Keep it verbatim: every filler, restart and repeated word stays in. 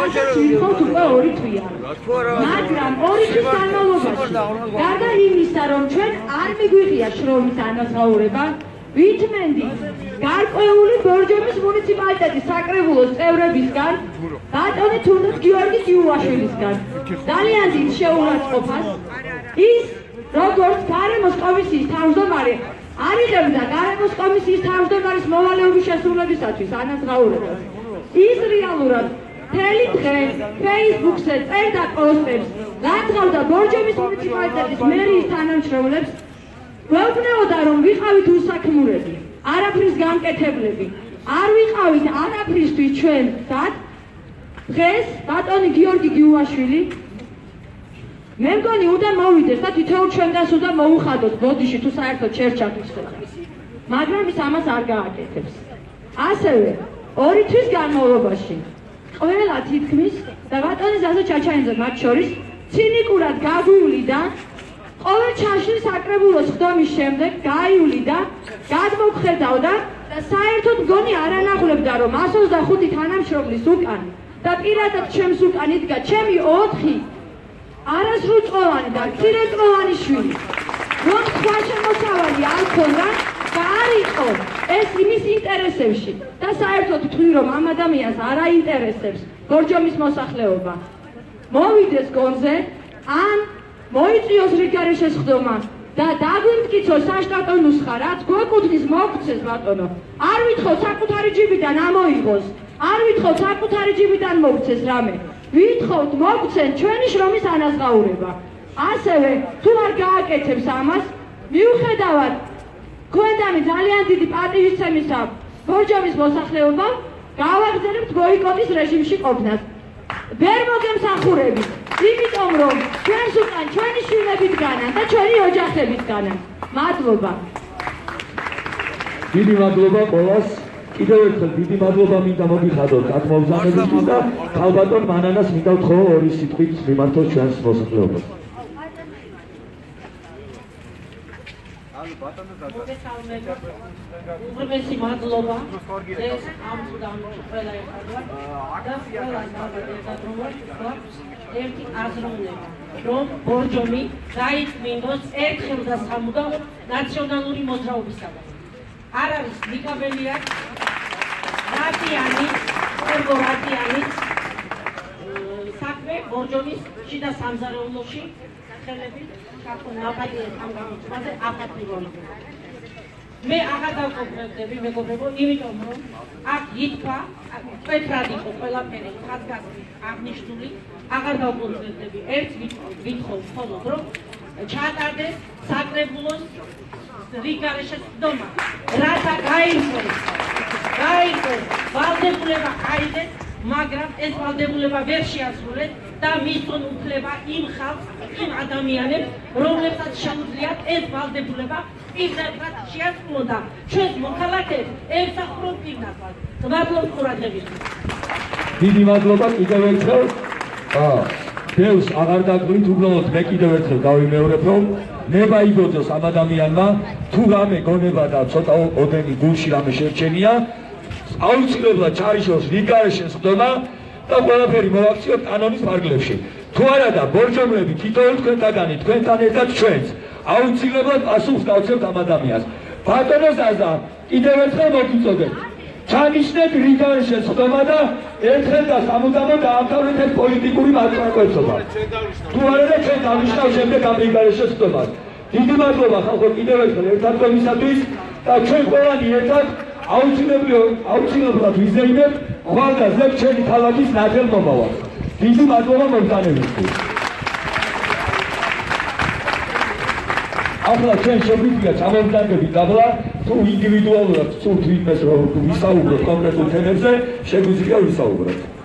ვთხოვთ უკვე ორი თვია. მაგრამ ორი თვის განმავლობაში გარდა იმისა, რომ ჩვენ არ მიგვიღია შრომის ანაზღაურება, ვითმენდი გარკვეული ბორჯომის მუნიციპალიტეტის საკრებულოს წევრებისგან, ბატონი თუნდაც გიორგი გიუაშვილისგან ძალიან დიდ შეურაცხყოფას ის როგორც გარემოს კომისიის თავმჯდომარე არ იღებდა გარემოს კომისიის თავმჯდომარის მოვალეობის შესრულებისათვის ანაზღაურებას. ის რეალურად მთელი დღე ფეისბუქზე წერდა პოსტებს, გათხოვდა ბორჯომის მუნიციპალიტეტის მერიის თანამშრომლებს, გვეუბნებოდა, რომ ვიყავით უსაქმურები, არაფრის გამკეთებლები, არ ვიყავით არაფრისთვის ჩვენ მზად. დღეს ბატონი გიორგი გიუაშვილი მე მგონი უნდა მოვიდეს და თითოეულ ჩვენგანს უნდა მოუხადოთ ბოდიში თუ საერთოდ შერჩაკვის ხელს. მაგრამ ის ამას არ გააკეთებს. ასევე ორი თვის განმავლობაში ყველა თითქმის და ბატონი ზაზა ჩაჩაინძე მათ შორის ცინიკურად გაგვივლიდა ყოველ ჩაშლის საკრებულოს ხდომის შემდეგ გაივლიდა, გადმოგხედავდა და საერთოდ მგონი არ ანახულებდა, რომ εκατს ოცდახუთი თანამშრომლის უკან და პირადად ჩემს უკან იდგა ჩემი ოთხი არასრულწლოვანი და მცირეწლოვანი შვილი. რომ სხვა შემოსავალი არ ქონდა და არ იყო ეს იმის ინტერესებში და საერთოდ თქვი, რომ ამ ადამიანს არ აინტერესებს ბორჯომის მოსახლეობა. მოვიდეს გონზე, ან მოიწვიოს რიგგარეშეს ხდომა და დაგვიმტკიცოს საშტატო ნუსხა, რაც გვეკუთვნის მოგცეს ბატონო. არ ვითხოვთ საკუთარი ჯიბიდან ამოიღოს, არ ვითხოვთ საკუთარი ჯიბიდან მოგცეს რამე. ვითხოვთ მოგცენ ჩვენი შრომის ანაზღაურება. ასევე თუ არ გააკეთებს ამას, მიუხედავად გვენდამი ძალიან დიდი პატივისცემისა ბორჯომის მოსახლეობამ, გავაგრძელებთ ბოიკოტის რეჟიმში ყოფნას. ვერ მოგემსახურებით, იმიტომ რომ ჩვენს უკან ჩვენი შვილები დგანან და ჩვენი ოჯახები დგანან. მადლობა. დიდი მადლობა ყველას. კიდევ ერთხელ დიდი მადლობა მინდა მოგიხადოთ აქ მოგზაურობისთვის და ქალბატონ მანანას მინდა ვთხოვო ორი სიტყვით მიმართოს ჩვენს მოსახლეობას. უღრმესი მადლობა ეს ამ წუთამ ყველა ეხარდა და ყველა გადადროვა ერთი აზროვნება რომ ბორჯომი გაიწმინდოს ერთხელ და სამუდამოდ ნაციონალური მოძრაობისაგან. არ არის ნიკაბელიაკ, რატიანი, რატიანი საქმე ბორჯომის შიდა სამზარეულოში ხელებით ჩართულ ნაპატიეთ ამ გამოწვევაზე აფათრებული. მე აღარ დავკონკრეტები, მეგობრებო, იმიტომ რომ აქ ითქვა, მკვეთრად იყო ყველაფერი ხაზგასმით აღნიშნული, აღარ დავკონკრეტები. ერთ ვითხოვ მხოლოდ რომ ჩატარდეს საკრებულოს რიგგარეშეს ხდომა, რათა გაირკვეს, გაირკვეს, ვალდებულება აიღეს, მაგრამ ეს ვალდებულება ვერ შეასრულეს და მისცონ უფლება იმ ხალხს, იმ ადამიანებს, რომლებსაც შეუძლიათ ეს ვალდებულება პირდაპირ შეასრულონ და ჩვენს მოქალაქეებს ემსახურონ პირდაპირ. მადლობა ყურადღებისთვის. დიდი მადლობა კიდევ ერთხელ. ბევრს აღარ დაგვით, უბრალოდ მე კიდევ ერთხელ გავიმეორებ, რომ ნება იბოძოს ამ ადამიანმა, თუ რამე გონება და ცოტა ოდენი გულში რამე შერჩენია, აუცილებლად ჩაიშოს რიგგარეშეს ხდომა და ყველაფერი მოვაქციოთ კანონის ფარგლებში. თუ არა და ბორჯომლები თითოეულ თქვენთაგანი, თქვენთან ერთად ჩვენს, აუცილებლად პასუხს გავცემთ ამ ადამიანს. ბატონო ზაზა, კიდევ ერთხელ მოგიწოდეთ. ჩანიშნეთ რიგგარეშეს ხდომა და ერთხელ და სამუდამოდ დაამთავრეთ ეს პოლიტიკური მართლმსაჯულება. თუ არა და ჩვენ დავნიშნავ შემდეგ ამ რიგგარეშეს ხდომას. დიდი მადლობა ხალხო კიდევ ერთხელ ერთად კომისათვის და ჩვენ ყველანი ერთად აუცილებლად ვიზეიმებთ ხვალდაზრდ ჩვენი ქალაქის ნათელ მომავალს. დიდი მადლობა მოგზაურობისთვის. ახლა ჩვენ შეგვიძლია ჩამოვდარდებით დაბლა, თუ ინდივიდუალურად სულ თვითმეს რომ ვისაუბროთ კონკრეტულ თემებზე, შეგვიძლია ვისაუბროთ.